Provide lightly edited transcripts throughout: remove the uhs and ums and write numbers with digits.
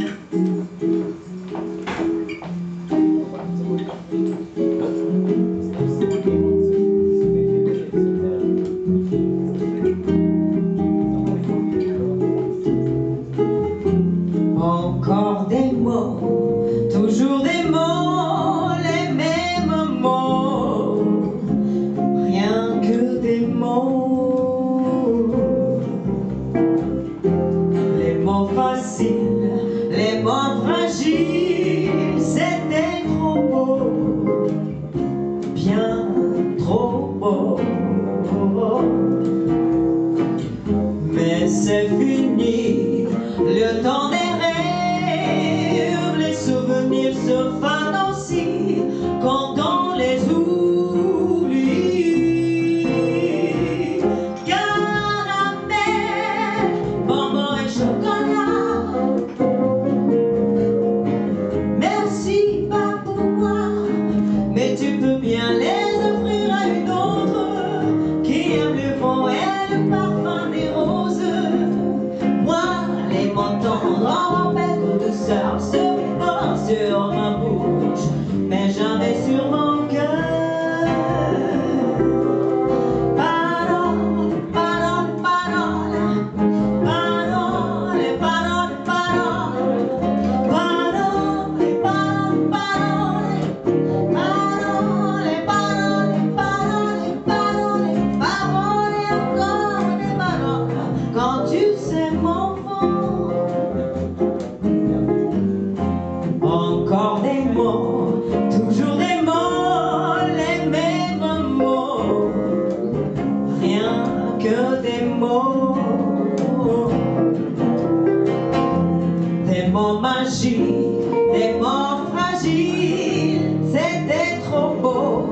Encore des mots, toujours des mots, les mêmes mots, rien que des mots. Les mots faciles, les mots fragiles, c'était trop beau, bien trop beau. Mais c'est fini, le temps des rêves, les souvenirs se fanent aussi quand on les oublie. Caramel, bonbons et chocolat, merci pas pour moi, mais tu peux bien les offrir à une autre qui aime le fond et le parfum des roses. Moi, les mots tendres en bête de douceur se posent sur ma bouche, mais jamais sur mon cœur. Parole, parole, parole, parole, parole, parole, parole, parole, parole, parole, parole, et encore des paroles. Quand tu sais mon fond, encore des mots, toujours des mots, les mêmes mots, rien que des mots magiques, des mots fragiles, c'était trop beau,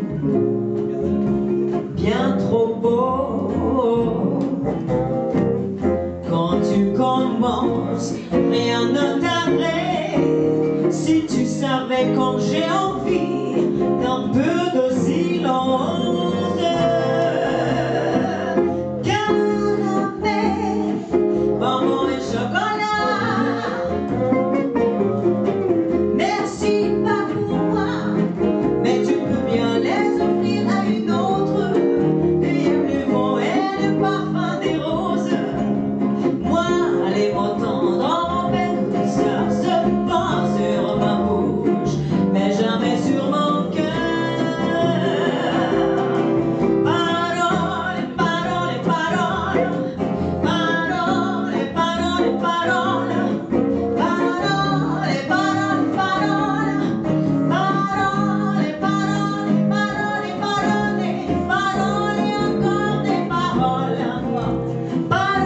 bien trop beau. Quand tu commences, rien ne t'arrête. Si tu savais comme j'ai envie d'un peu de silence. Caramel, bonbons et chocolat, merci pas pour moi, mais tu peux bien les offrir à une autre. Et le vent et le parfum des roses. Moi, les mots tendres en belle douceur se posent sur ma bouche, mais jamais sur mon cœur. Parole, parole, parole, parole, parole, parole, parole, parole, parole, parole, parole, parole, parole, et encore des paroles.